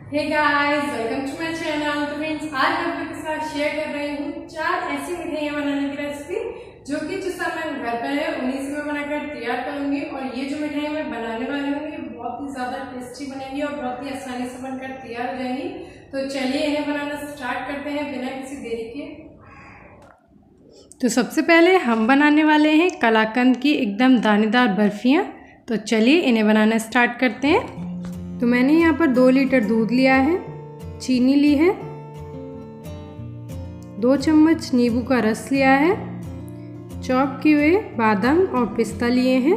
Hey guys, welcome to my channel. तो friends, आज मैं आप लोगों के साथ शेयर कर रही हूँ 4 ऐसी मिठाइयाँ बनाने की रेसिपी जो कि जिस समय घर पर है उन्हीं से मैं बनाकर तैयार करूंगी। और ये जो मिठाइयाँ मैं बनाने वाली हूँ ये बहुत ही ज्यादा टेस्टी बनेंगी और बहुत ही आसानी से बनकर तैयार हो जाएंगी। तो चलिए इन्हें बनाना स्टार्ट करते हैं बिना किसी देरी के। तो सबसे पहले हम बनाने वाले हैं कलाकंद की एकदम दानेदार बर्फियाँ। तो चलिए इन्हें बनाना स्टार्ट करते हैं। तो मैंने यहाँ पर 2 लीटर दूध लिया है, चीनी ली है, 2 चम्मच नींबू का रस लिया है, चॉप किए हुए बादाम और पिस्ता लिए हैं।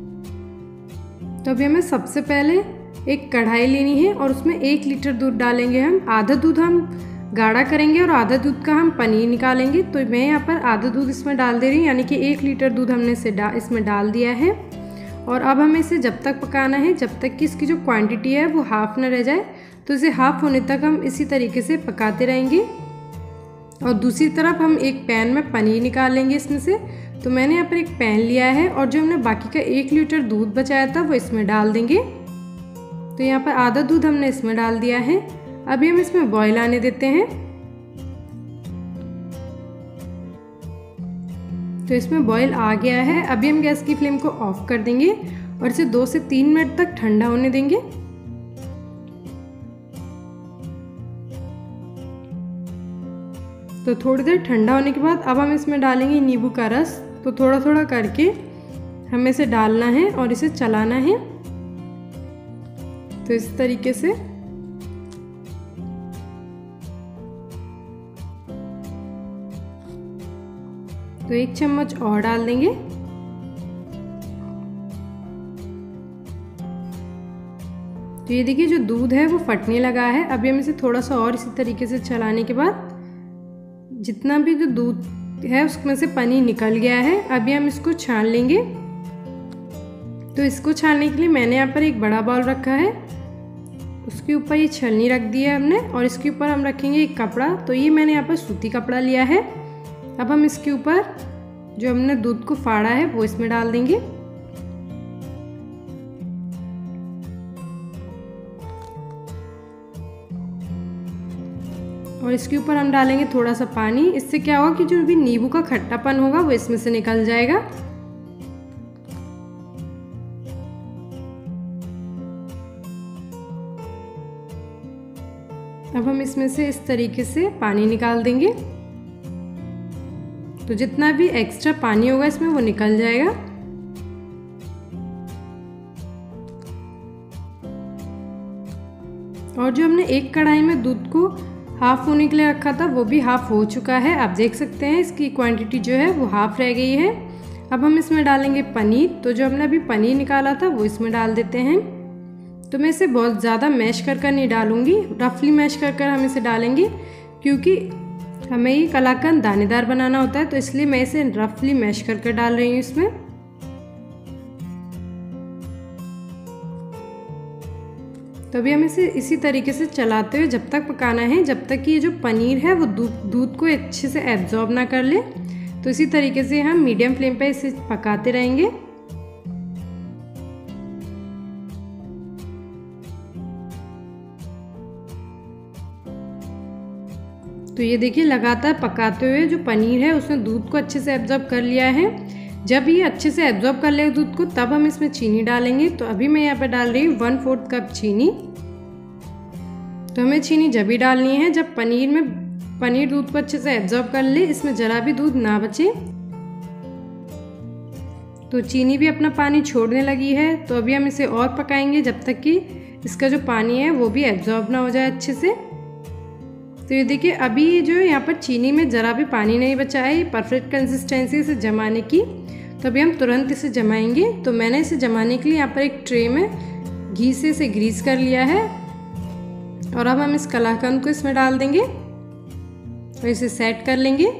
तो अभी हमें सबसे पहले एक कढ़ाई लेनी है और उसमें 1 लीटर दूध डालेंगे हम। आधा दूध हम गाढ़ा करेंगे और आधा दूध का हम पनीर निकालेंगे। तो मैं यहाँ पर आधा दूध इसमें डाल दे रही हूँ, यानी कि 1 लीटर दूध हमने इसमें डाल दिया है। और अब हमें इसे जब तक पकाना है जब तक कि इसकी जो क्वांटिटी है वो हाफ़ न रह जाए। तो इसे हाफ़ होने तक हम इसी तरीके से पकाते रहेंगे। और दूसरी तरफ हम एक पैन में पनीर निकाल लेंगे इसमें से। तो मैंने यहाँ पर एक पैन लिया है और जो हमने बाकी का 1 लीटर दूध बचाया था वो इसमें डाल देंगे। तो यहाँ पर आधा दूध हमने इसमें डाल दिया है। अभी हम इसमें बॉयल आने देते हैं। तो इसमें बॉयल आ गया है। अभी हम गैस की फ्लेम को ऑफ कर देंगे और इसे 2 से 3 मिनट तक ठंडा होने देंगे। तो थोड़ी देर ठंडा होने के बाद अब हम इसमें डालेंगे नींबू का रस। तो थोड़ा थोड़ा करके हमें इसे डालना है और इसे चलाना है। तो इस तरीके से तो 1 चम्मच और डाल देंगे। तो ये देखिए जो दूध है वो फटने लगा है। अभी हम इसे थोड़ा सा और इसी तरीके से चलाने के बाद जितना भी जो दूध है उसमें से पनीर निकल गया है। अभी हम इसको छान लेंगे। तो इसको छानने के लिए मैंने यहाँ पर एक बड़ा बाउल रखा है, उसके ऊपर ये छलनी रख दी है हमने और इसके ऊपर हम रखेंगे एक कपड़ा। तो ये मैंने यहाँ पर सूती कपड़ा लिया है। अब हम इसके ऊपर जो हमने दूध को फाड़ा है वो इसमें डाल देंगे। और इसके ऊपर हम डालेंगे थोड़ा सा पानी। इससे क्या होगा कि जो भी नींबू का खट्टापन होगा वो इसमें से निकल जाएगा। अब हम इसमें से इस तरीके से पानी निकाल देंगे। तो जितना भी एक्स्ट्रा पानी होगा इसमें वो निकल जाएगा। और जो हमने एक कढ़ाई में दूध को हाफ होने के लिए रखा था वो भी हाफ हो चुका है। आप देख सकते हैं इसकी क्वांटिटी जो है वो हाफ रह गई है। अब हम इसमें डालेंगे पनीर। तो जो हमने अभी पनीर निकाला था वो इसमें डाल देते हैं। तो मैं इसे बहुत ज़्यादा मैश कर नहीं डालूंगी, रफली मैश कर हम इसे डालेंगे, क्योंकि हमें ये कलाकंद दानेदार बनाना होता है। तो इसलिए मैं इसे रफली मैश कर डाल रही हूँ इसमें। तो अभी हमें इसे इसी तरीके से चलाते हुए जब तक पकाना है जब तक कि ये जो पनीर है वो दूध को अच्छे से एब्जॉर्ब ना कर ले। तो इसी तरीके से हम मीडियम फ्लेम पे इसे पकाते रहेंगे। तो ये देखिए लगातार पकाते हुए जो पनीर है उसने दूध को अच्छे से एब्जॉर्ब कर लिया है। जब ये अच्छे से एब्जॉर्ब कर लेगा दूध को तब हम इसमें चीनी डालेंगे। तो अभी मैं यहाँ पर डाल रही हूँ 1/4 कप चीनी। तो हमें चीनी जब ही डालनी है जब पनीर दूध को अच्छे से एब्जॉर्ब कर ले, इसमें जरा भी दूध ना बचे। तो चीनी भी अपना पानी छोड़ने लगी है। तो अभी हम इसे और पकाएंगे जब तक कि इसका जो पानी है वो भी एब्जॉर्ब ना हो जाए अच्छे से। तो ये देखिए अभी जो यहाँ पर चीनी में ज़रा भी पानी नहीं बचा है, परफेक्ट कंसिस्टेंसी से जमाने की। तो अभी हम तुरंत इसे जमाएंगे। तो मैंने इसे जमाने के लिए यहाँ पर एक ट्रे में घी से इसे ग्रीस कर लिया है। और अब हम इस कलाकंद को इसमें डाल देंगे और इसे सेट कर लेंगे।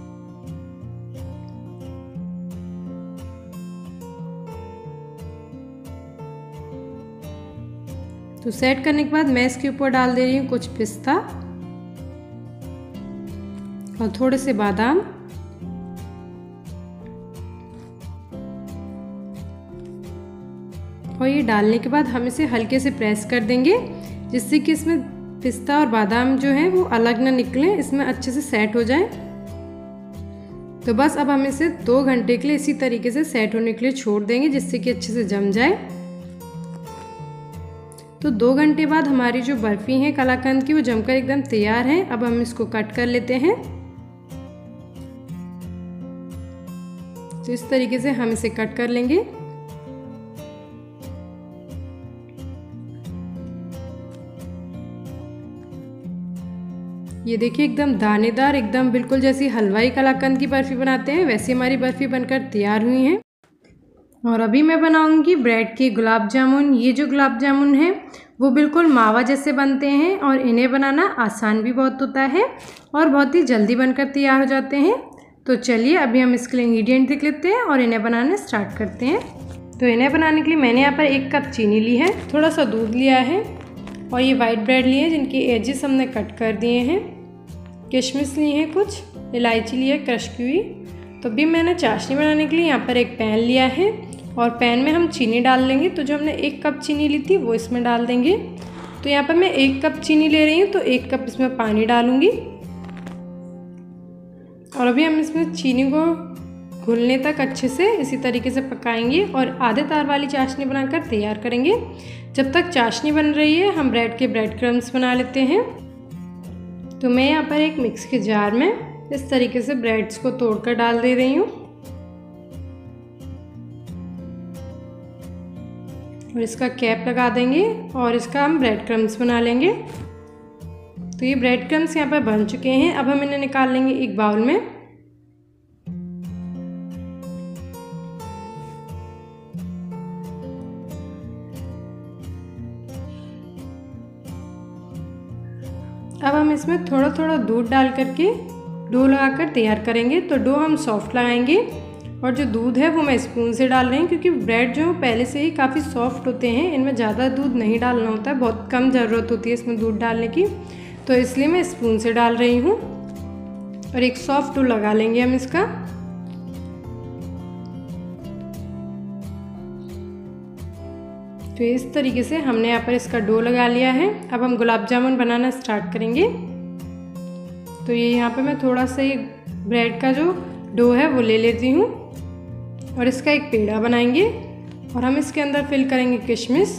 तो सेट करने के बाद मैं इसके ऊपर डाल दे रही हूँ कुछ पिस्ता और थोड़े से बादाम। और ये डालने के बाद हम इसे हल्के से प्रेस कर देंगे जिससे कि इसमें पिस्ता और बादाम जो है वो अलग ना निकले, इसमें अच्छे से सेट हो जाए। तो बस अब हम इसे 2 घंटे के लिए इसी तरीके से सेट होने के लिए छोड़ देंगे, जिससे कि अच्छे से जम जाए। तो 2 घंटे बाद हमारी जो बर्फ़ी है कलाकंद की वो जमकर एकदम तैयार है। अब हम इसको कट कर लेते हैं। तो इस तरीके से हम इसे कट कर लेंगे। ये देखिए एकदम दानेदार, एकदम बिल्कुल जैसी हलवाई कलाकंद की बर्फ़ी बनाते हैं वैसी हमारी बर्फ़ी बनकर तैयार हुई है। और अभी मैं बनाऊंगी ब्रेड के गुलाब जामुन। ये जो गुलाब जामुन है वो बिल्कुल मावा जैसे बनते हैं और इन्हें बनाना आसान भी बहुत होता है और बहुत ही जल्दी बनकर तैयार हो जाते हैं। तो चलिए अभी हम इसके लिए इंग्रेडिएंट देख लेते हैं और इन्हें बनाना स्टार्ट करते हैं। तो इन्हें बनाने के लिए मैंने यहाँ पर 1 कप चीनी ली है, थोड़ा सा दूध लिया है और ये वाइट ब्रेड लिए हैं जिनकी एजेस हमने कट कर दिए हैं। किशमिश ली है, कुछ इलायची ली है क्रश की हुई। तो अभी मैंने चाशनी बनाने के लिए यहाँ पर एक पैन लिया है और पैन में हम चीनी डाल लेंगे। तो जो हमने 1 कप चीनी ली थी वो इसमें डाल देंगे। तो यहाँ पर मैं 1 कप चीनी ले रही हूँ तो 1 कप इसमें पानी डालूँगी। और अभी हम इसमें चीनी को घुलने तक अच्छे से इसी तरीके से पकाएंगे और आधे तार वाली चाशनी बनाकर तैयार करेंगे। जब तक चाशनी बन रही है हम ब्रेड के ब्रेड क्रम्स बना लेते हैं। तो मैं यहाँ पर एक मिक्स के जार में इस तरीके से ब्रेड्स को तोड़कर डाल दे रही हूँ और इसका कैप लगा देंगे और इसका हम ब्रेड क्रम्स बना लेंगे। तो ये ब्रेड क्रम्स यहाँ पर बन चुके हैं। अब हम इन्हें निकाल लेंगे एक बाउल में। अब हम इसमें थोड़ा थोड़ा दूध डाल करके डो लगाकर तैयार करेंगे। तो डो हम सॉफ्ट लगाएंगे और जो दूध है वो मैं स्पून से डाल रही हूँ क्योंकि ब्रेड जो पहले से ही काफ़ी सॉफ्ट होते हैं, इनमें ज़्यादा दूध नहीं डालना होता है, बहुत कम ज़रूरत होती है इसमें दूध डालने की। तो इसलिए मैं स्पून से डाल रही हूँ और एक सॉफ्ट डो लगा लेंगे हम इसका। तो इस तरीके से हमने यहाँ पर इसका डो लगा लिया है। अब हम गुलाब जामुन बनाना स्टार्ट करेंगे। तो ये यहाँ पे मैं थोड़ा सा ये ब्रेड का जो डो है वो ले लेती हूँ और इसका एक पेड़ा बनाएंगे और हम इसके अंदर फिल करेंगे किशमिश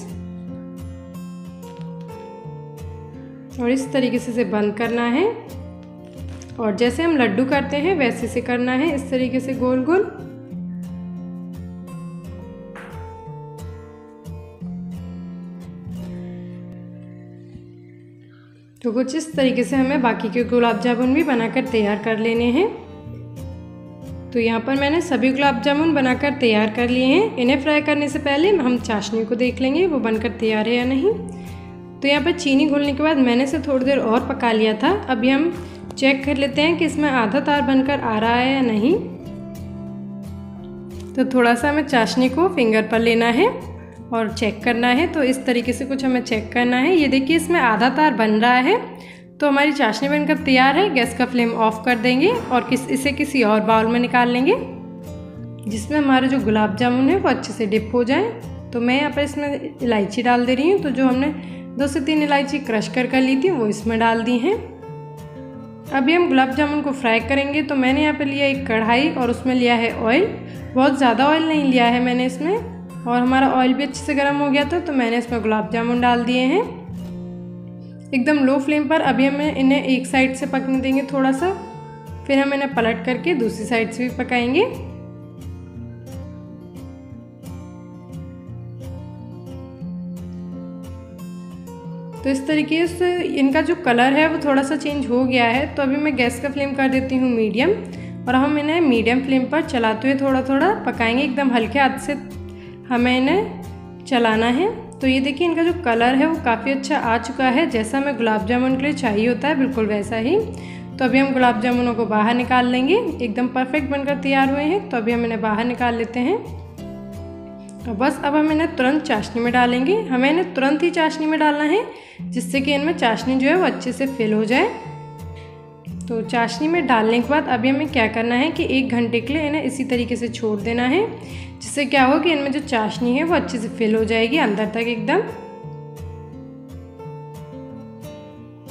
और इस तरीके से इसे बंद करना है और जैसे हम लड्डू करते हैं वैसे से करना है, इस तरीके से गोल गोल। तो कुछ इस तरीके से हमें बाकी के गुलाब जामुन भी बनाकर तैयार कर लेने हैं। तो यहाँ पर मैंने सभी गुलाब जामुन बनाकर तैयार कर लिए हैं। इन्हें फ्राई करने से पहले हम चाशनी को देख लेंगे वो बनकर तैयार है या नहीं। तो यहाँ पर चीनी घुलने के बाद मैंने इसे थोड़ी देर और पका लिया था। अभी हम चेक कर लेते हैं कि इसमें आधा तार बनकर आ रहा है या नहीं। तो थोड़ा सा हमें चाशनी को फिंगर पर लेना है और चेक करना है। तो इस तरीके से कुछ हमें चेक करना है। ये देखिए इसमें आधा तार बन रहा है। तो हमारी चाशनी बनकर तैयार है। गैस का फ्लेम ऑफ कर देंगे और इसे किसी और बाउल में निकाल लेंगे जिसमें हमारे जो गुलाब जामुन है वो अच्छे से डिप हो जाए। तो मैं यहाँ पर इसमें इलायची डाल दे रही हूँ। तो जो हमने 2 से 3 इलायची क्रश कर ली थी वो इसमें डाल दी हैं। अभी हम गुलाब जामुन को फ्राई करेंगे। तो मैंने यहाँ पे लिया एक कढ़ाई और उसमें लिया है ऑयल। बहुत ज़्यादा ऑयल नहीं लिया है मैंने इसमें, और हमारा ऑयल भी अच्छे से गर्म हो गया था। तो मैंने इसमें गुलाब जामुन डाल दिए हैं एकदम लो फ्लेम पर। अभी हमें इन्हें एक साइड से पकने देंगे थोड़ा सा, फिर हम इन्हें पलट करके दूसरी साइड से भी पकाएंगे। तो इस तरीके से इनका जो कलर है वो थोड़ा सा चेंज हो गया है। तो अभी मैं गैस का फ्लेम कर देती हूँ मीडियम और हम इन्हें मीडियम फ्लेम पर चलाते हुए थोड़ा थोड़ा पकाएंगे। एकदम हल्के हाथ से हमें इन्हें चलाना है। तो ये देखिए इनका जो कलर है वो काफ़ी अच्छा आ चुका है, जैसा हमें गुलाब जामुन के लिए चाहिए होता है बिल्कुल वैसा ही। तो अभी हम गुलाब जामुनों को बाहर निकाल लेंगे। एकदम परफेक्ट बनकर तैयार हुए हैं। तो अभी हम इन्हें बाहर निकाल लेते हैं। और बस अब हम इन्हें तुरंत चाशनी में डालेंगे। हमें इन्हें तुरंत ही चाशनी में डालना है जिससे कि इनमें चाशनी जो है वो अच्छे से फिल हो जाए। तो चाशनी में डालने के बाद अभी हमें क्या करना है कि 1 घंटे के लिए इन्हें इसी तरीके से छोड़ देना है, जिससे क्या होगा कि इनमें जो चाशनी है वो अच्छे से फिल हो जाएगी अंदर तक एकदम।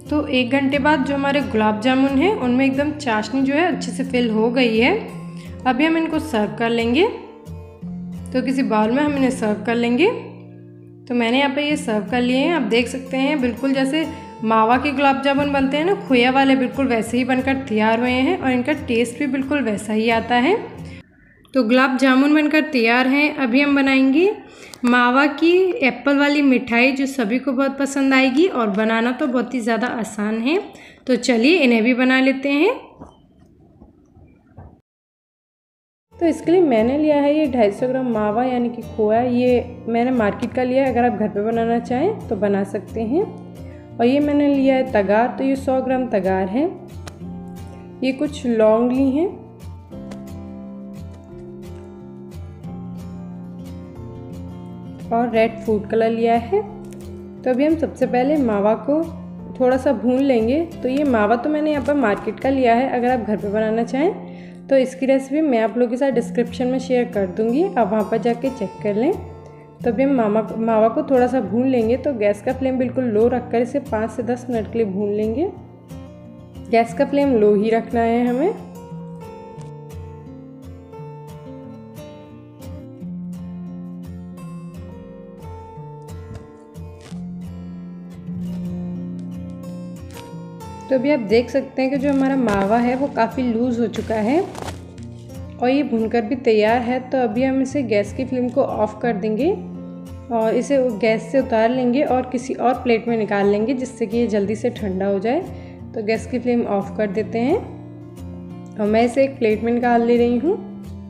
तो 1 घंटे बाद जो हमारे गुलाब जामुन हैं उनमें एकदम चाशनी जो है अच्छे से फिल हो गई है। अभी हम इनको सर्व कर लेंगे। तो किसी बाउल में हम इन्हें सर्व कर लेंगे। तो मैंने यहाँ पे ये सर्व कर लिए हैं। आप देख सकते हैं बिल्कुल जैसे मावा के गुलाब जामुन बनते हैं ना, खोया वाले, बिल्कुल वैसे ही बनकर तैयार हुए हैं और इनका टेस्ट भी बिल्कुल वैसा ही आता है। तो गुलाब जामुन बनकर तैयार हैं। अभी हम बनाएंगे मावा की एप्पल वाली मिठाई जो सभी को बहुत पसंद आएगी और बनाना तो बहुत ही ज़्यादा आसान है। तो चलिए इन्हें भी बना लेते हैं। तो इसके लिए मैंने लिया है ये 250 ग्राम मावा यानी कि खोया। ये मैंने मार्केट का लिया है, अगर आप घर पे बनाना चाहें तो बना सकते हैं। और ये मैंने लिया है तगार, तो ये 100 ग्राम तगार है। ये कुछ लौंग ली हैं और रेड फूड कलर लिया है। तो अभी हम सबसे पहले मावा को थोड़ा सा भून लेंगे। तो ये मावा तो मैंने यहाँ पर मार्केट का लिया है, अगर आप घर पे बनाना चाहें तो इसकी रेसिपी मैं आप लोगों के साथ डिस्क्रिप्शन में शेयर कर दूँगी, आप वहाँ पर जाके चेक कर लें। तो अभी हम मावा को थोड़ा सा भून लेंगे। तो गैस का फ्लेम बिल्कुल लो रखकर इसे 5 से 10 मिनट के लिए भून लेंगे। गैस का फ्लेम लो ही रखना है हमें। तो अभी आप देख सकते हैं कि जो हमारा मावा है वो काफ़ी लूज़ हो चुका है और ये भूनकर भी तैयार है। तो अभी हम इसे गैस की फ्लेम को ऑफ़ कर देंगे और इसे गैस से उतार लेंगे और किसी और प्लेट में निकाल लेंगे जिससे कि ये जल्दी से ठंडा हो जाए। तो गैस की फ्लेम ऑफ़ कर देते हैं और मैं इसे एक प्लेट में निकाल ले रही हूँ।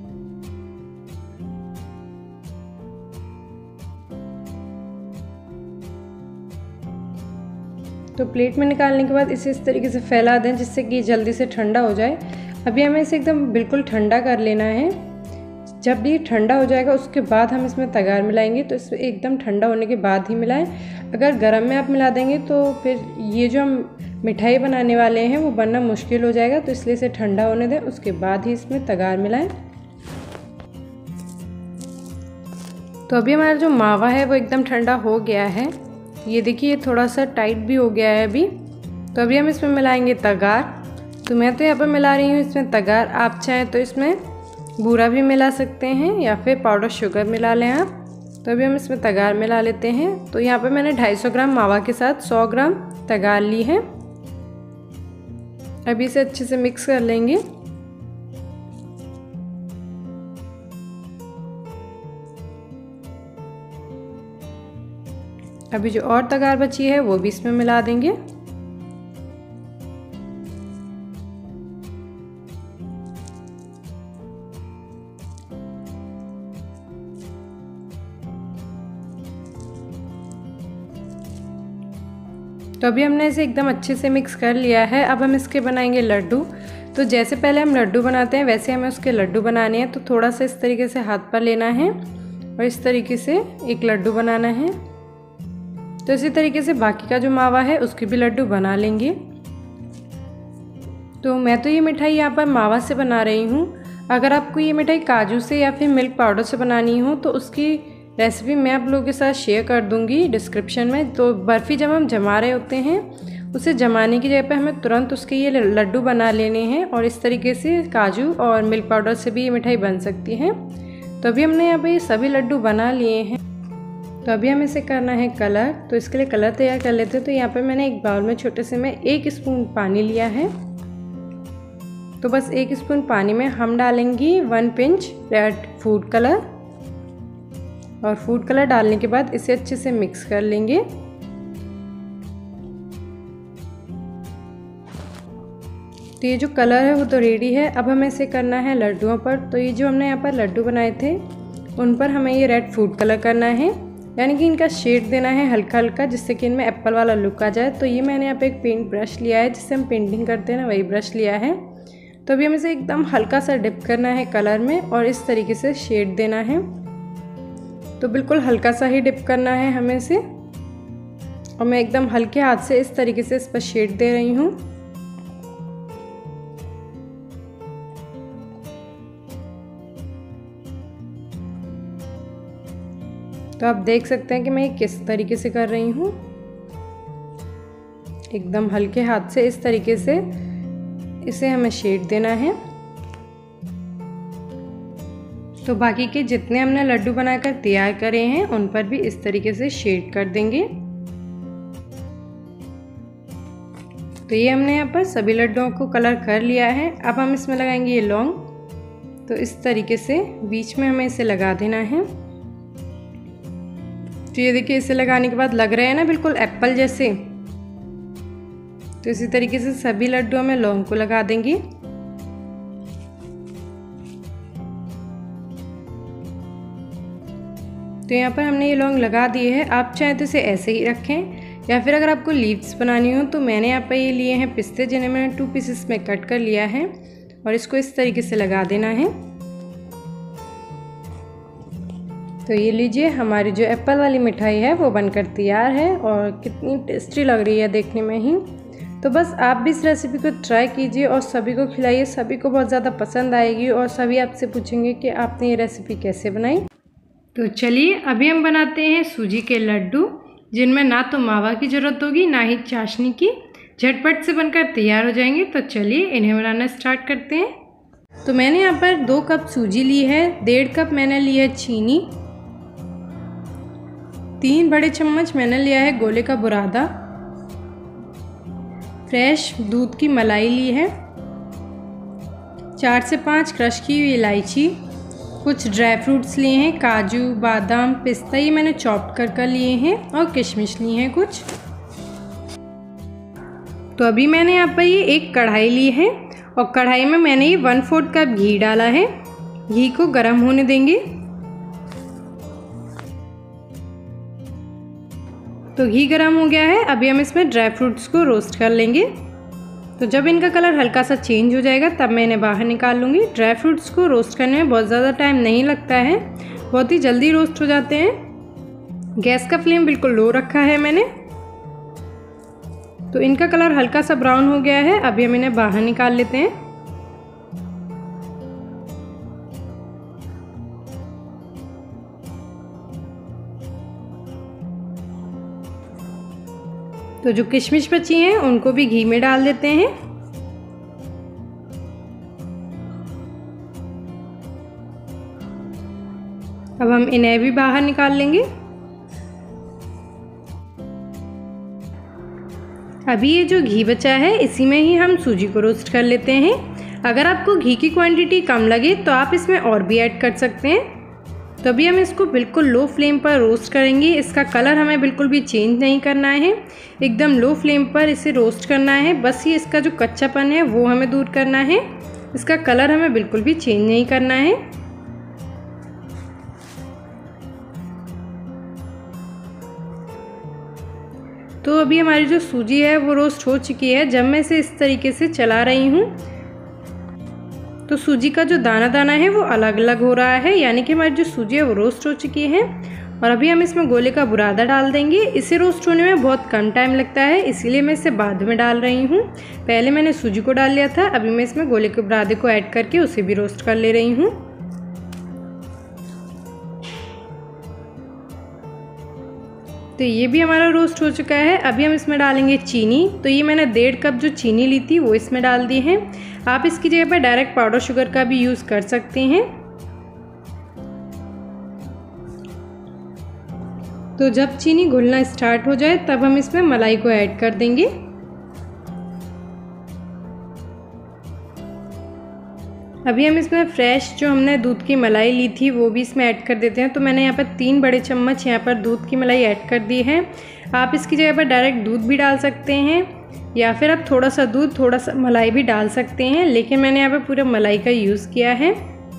तो प्लेट में निकालने के बाद इसे इस तरीके से फैला दें जिससे कि जल्दी से ठंडा हो जाए। अभी हमें इसे एकदम बिल्कुल ठंडा कर लेना है। जब ये ठंडा हो जाएगा उसके बाद हम इसमें तगार मिलाएंगे। तो इसे एकदम ठंडा होने के बाद ही मिलाएं। अगर गर्म में आप मिला देंगे तो फिर ये जो हम मिठाई बनाने वाले हैं वो बनना मुश्किल हो जाएगा। तो इसलिए इसे ठंडा होने दें, उसके बाद ही इसमें तगार मिलाएं। तो अभी हमारा जो मावा है वो एकदम ठंडा हो गया है। ये देखिए थोड़ा सा टाइट भी हो गया है अभी। तो अभी हम इसमें मिलाएंगे तगार। तो मैं तो यहाँ पर मिला रही हूँ इसमें तगार। आप चाहें तो इसमें बूरा भी मिला सकते हैं या फिर पाउडर शुगर मिला लें आप। तो अभी हम इसमें तगार मिला लेते हैं। तो यहाँ पे मैंने 250 ग्राम मावा के साथ 100 ग्राम तगार ली है। अभी इसे अच्छे से मिक्स कर लेंगे। अभी जो और तगार बची है वो भी इसमें मिला देंगे। तो अभी हमने इसे एकदम अच्छे से मिक्स कर लिया है। अब हम इसके बनाएंगे लड्डू। तो जैसे पहले हम लड्डू बनाते हैं वैसे हमें उसके लड्डू बनाने हैं। तो थोड़ा सा इस तरीके से हाथ पर लेना है और इस तरीके से एक लड्डू बनाना है। तो इसी तरीके से बाकी का जो मावा है उसके भी लड्डू बना लेंगे। तो मैं तो ये मिठाई यहाँ पर मावा से बना रही हूँ। अगर आपको ये मिठाई काजू से या फिर मिल्क पाउडर से बनानी हो तो उसकी रेसिपी मैं आप लोगों के साथ शेयर कर दूँगी डिस्क्रिप्शन में। तो बर्फ़ी जब हम जमा रहे होते हैं उसे जमाने की जगह पे हमें तुरंत उसके ये लड्डू बना लेने हैं और इस तरीके से काजू और मिल्क पाउडर से भी ये मिठाई बन सकती है। तो अभी हमने यहाँ पे ये सभी लड्डू बना लिए हैं। तो अभी हमें इसे करना है कलर। तो इसके लिए कलर तैयार कर लेते हैं। तो यहाँ पे मैंने एक बाउल में छोटे से में 1 स्पून पानी लिया है। तो बस 1 स्पून पानी में हम डालेंगे 1 पिंच रेड फूड कलर और फूड कलर डालने के बाद इसे अच्छे से मिक्स कर लेंगे। तो ये जो कलर है वो तो रेडी है। अब हमें इसे करना है लड्डुओं पर। तो ये जो हमने यहाँ पर लड्डू बनाए थे उन पर हमें ये रेड फूड कलर करना है, यानी कि इनका शेड देना है हल्का हल्का जिससे कि इनमें एप्पल वाला लुक आ जाए। तो ये मैंने यहाँ पे एक पेंट ब्रश लिया है जिससे हम पेंटिंग करते हैं ना, वही ब्रश लिया है। तो अभी हमें इसे एकदम हल्का सा डिप करना है कलर में और इस तरीके से शेड देना है। तो बिल्कुल हल्का सा ही डिप करना है हमें इसे और मैं एकदम हल्के हाथ से इस तरीके से इस पर शेड दे रही हूँ। तो आप देख सकते हैं कि मैं किस तरीके से कर रही हूँ। एकदम हल्के हाथ से इस तरीके से इसे हमें शेड देना है। तो बाकी के जितने हमने लड्डू बनाकर तैयार करे हैं उन पर भी इस तरीके से शेड कर देंगे। तो ये हमने यहाँ पर सभी लड्डुओं को कलर कर लिया है। अब हम इसमें लगाएंगे ये लौंग। तो इस तरीके से बीच में हमें इसे लगा देना है। तो ये देखिए, इसे लगाने के बाद लग रहे हैं ना बिल्कुल एप्पल जैसे। तो इसी तरीके से सभी लड्डुओं में लौंग को लगा देंगे। तो यहाँ पर हमने ये लौंग लगा दिए हैं। आप चाहे तो इसे ऐसे ही रखें या फिर अगर आपको लीव्स बनानी हो तो मैंने यहाँ पर ये लिए हैं पिस्ते, जिन्हें मैंने 2 पीसेस में कट कर लिया है और इसको इस तरीके से लगा देना है। तो ये लीजिए, हमारी जो एप्पल वाली मिठाई है वो बनकर तैयार है और कितनी टेस्टी लग रही है देखने में ही। तो बस आप भी इस रेसिपी को ट्राई कीजिए और सभी को खिलाइए। सभी को बहुत ज़्यादा पसंद आएगी और सभी आपसे पूछेंगे कि आपने ये रेसिपी कैसे बनाई। तो चलिए अभी हम बनाते हैं सूजी के लड्डू, जिनमें ना तो मावा की ज़रूरत होगी ना ही चाशनी की, झटपट से बनकर तैयार हो जाएंगे। तो चलिए इन्हें बनाना स्टार्ट करते हैं। तो मैंने यहाँ पर 2 कप सूजी ली है, 1.5 कप मैंने ली है चीनी, 3 बड़े चम्मच मैंने लिया है गोले का बुरादा, फ्रेश दूध की मलाई ली है, 4 से 5 क्रश की हुई इलायची, कुछ ड्राई फ्रूट्स लिए हैं, काजू, बादाम, पिस्ता, ये मैंने चॉप कर लिए हैं, और किशमिश ली हैं कुछ। तो अभी मैंने यहाँ पर ये एक कढ़ाई ली है और कढ़ाई में मैंने ये 1/4 कप घी डाला है। घी को गर्म होने देंगे। तो घी गर्म हो गया है। अभी हम इसमें ड्राई फ्रूट्स को रोस्ट कर लेंगे। तो जब इनका कलर हल्का सा चेंज हो जाएगा तब मैं इन्हें बाहर निकाल लूँगी। ड्राई फ्रूट्स को रोस्ट करने में बहुत ज़्यादा टाइम नहीं लगता है, बहुत ही जल्दी रोस्ट हो जाते हैं। गैस का फ्लेम बिल्कुल लो रखा है मैंने। तो इनका कलर हल्का सा ब्राउन हो गया है। अभी हम इन्हें बाहर निकाल लेते हैं। तो जो किशमिश बची हैं उनको भी घी में डाल देते हैं। अब हम इन्हें भी बाहर निकाल लेंगे। अभी ये जो घी बचा है इसी में ही हम सूजी को रोस्ट कर लेते हैं। अगर आपको घी की क्वांटिटी कम लगे तो आप इसमें और भी ऐड कर सकते हैं। तो अभी हम इसको बिल्कुल लो फ्लेम पर रोस्ट करेंगे। इसका कलर हमें बिल्कुल भी चेंज नहीं करना है, एकदम लो फ्लेम पर इसे रोस्ट करना है। बस ये इसका जो कच्चापन है वो हमें दूर करना है। इसका कलर हमें बिल्कुल भी चेंज नहीं करना है। तो अभी हमारी जो सूजी है वो रोस्ट हो चुकी है। जब मैं इसे इस तरीके से चला रही हूँ तो सूजी का जो दाना दाना है वो अलग अलग हो रहा है, यानी कि हमारी जो सूजी है वो रोस्ट हो चुकी है। और अभी हम इसमें गोले का बुरादा डाल देंगे। इसे रोस्ट होने में बहुत कम टाइम लगता है, इसीलिए मैं इसे बाद में डाल रही हूँ। पहले मैंने सूजी को डाल लिया था, अभी मैं इसमें गोले के बुरादे को ऐड करके उसे भी रोस्ट कर ले रही हूँ। तो ये भी हमारा रोस्ट हो चुका है। अभी हम इसमें डालेंगे चीनी। तो ये मैंने 1.5 कप जो चीनी ली थी वो इसमें डाल दी है। आप इसकी जगह पर डायरेक्ट पाउडर शुगर का भी यूज़ कर सकते हैं। तो जब चीनी घुलना स्टार्ट हो जाए तब हम इसमें मलाई को ऐड कर देंगे। अभी हम इसमें फ्रेश जो हमने दूध की मलाई ली थी वो भी इसमें ऐड कर देते हैं। तो मैंने यहाँ पर 3 बड़े चम्मच यहाँ पर दूध की मलाई ऐड कर दी है। आप इसकी जगह पर डायरेक्ट दूध भी डाल सकते हैं या फिर आप थोड़ा सा दूध थोड़ा सा मलाई भी डाल सकते हैं, लेकिन मैंने यहाँ पर पूरा मलाई का यूज़ किया है।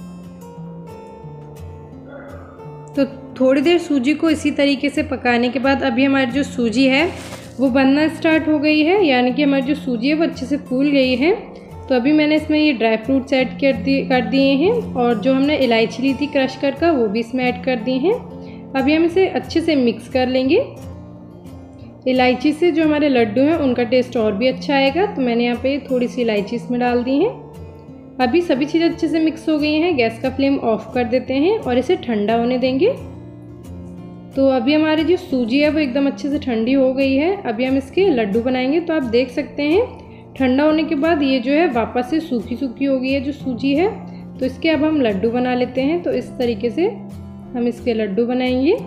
तो थोड़ी देर सूजी को इसी तरीके से पकाने के बाद अभी हमारी जो सूजी है वो बनना स्टार्ट हो गई है, यानी कि हमारी जो सूजी है वो अच्छे से फूल गई है। तो अभी मैंने इसमें ये ड्राई फ्रूट्स ऐड कर दिए हैं और जो हमने इलायची ली थी क्रश कर वो भी इसमें ऐड कर दी हैं। अभी हम इसे अच्छे से मिक्स कर लेंगे। इलायची से जो हमारे लड्डू हैं उनका टेस्ट और भी अच्छा आएगा। तो मैंने यहाँ पे थोड़ी सी इलायची इसमें डाल दी है। अभी सभी चीज़ें अच्छे से मिक्स हो गई हैं। गैस का फ्लेम ऑफ कर देते हैं और इसे ठंडा होने देंगे। तो अभी हमारी जो सूजी है वो एकदम अच्छे से ठंडी हो गई है। अभी हम इसके लड्डू बनाएंगे। तो आप देख सकते हैं ठंडा होने के बाद ये जो है वापस से सूखी सूखी हो गई है जो सूजी है। तो इसके अब हम लड्डू बना लेते हैं। तो इस तरीके से हम इसके लड्डू बनाएंगे।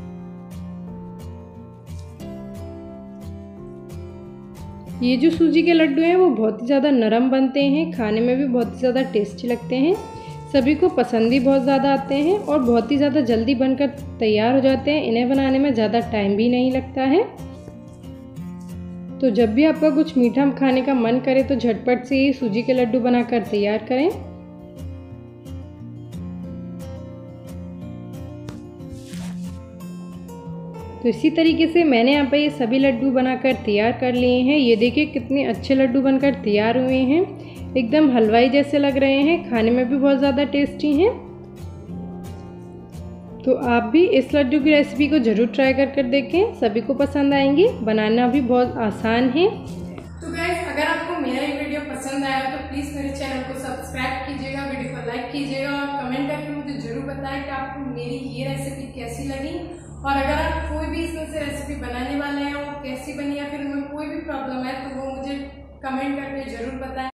ये जो सूजी के लड्डू हैं वो बहुत ही ज़्यादा नरम बनते हैं, खाने में भी बहुत ही ज़्यादा टेस्टी लगते हैं, सभी को पसंद भी बहुत ज़्यादा आते हैं और बहुत ही ज़्यादा जल्दी बनकर तैयार हो जाते हैं। इन्हें बनाने में ज़्यादा टाइम भी नहीं लगता है। तो जब भी आपका कुछ मीठा खाने का मन करे तो झटपट से ही सूजी के लड्डू बनाकर तैयार करें। तो इसी तरीके से मैंने यहाँ पर ये सभी लड्डू बनाकर तैयार कर लिए हैं। ये देखिए कितने अच्छे लड्डू बनकर तैयार हुए हैं, एकदम हलवाई जैसे लग रहे हैं, खाने में भी बहुत ज़्यादा टेस्टी हैं। तो आप भी इस लड्डू की रेसिपी को ज़रूर ट्राई कर देखें, सभी को पसंद आएंगी, बनाना भी बहुत आसान है। तो गाइस अगर आपको मेरा ये वीडियो पसंद आया तो प्लीज़ मेरे चैनल को सब्सक्राइब कीजिएगा, वीडियो को लाइक कीजिएगा और कमेंट करके मुझे ज़रूर बताएं कि आपको मेरी ये रेसिपी कैसी लगी। और अगर आप कोई भी इसमें से रेसिपी बनाने वाले हैं वो कैसी बनी या फिर उनमें कोई भी प्रॉब्लम है तो वो मुझे कमेंट करके ज़रूर बताएं।